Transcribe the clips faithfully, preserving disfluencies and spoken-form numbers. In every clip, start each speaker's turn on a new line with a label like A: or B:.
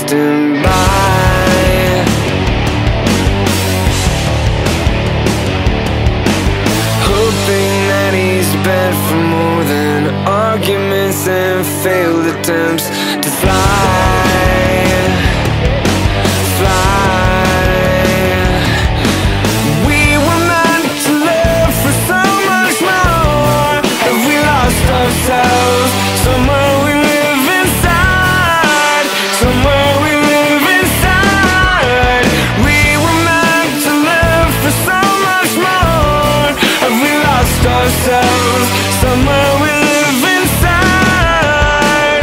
A: drifting by. Hoping that he's bent for more than arguments and failed attempts to fly. Ourselves, somewhere we live inside, somewhere we live inside. We were meant to live for so much more. Have we lost ourselves? Somewhere we live inside.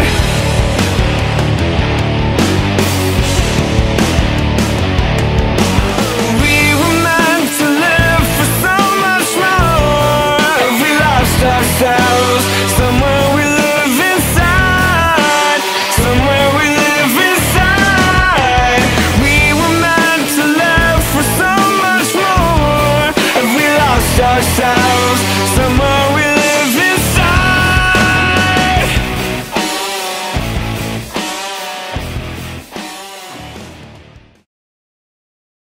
A: We were meant to live for so much more. Have we lost ourselves? Somewhere we live inside, somewhere we live inside. We were meant to live for so much more. Have we lost ourselves? Somewhere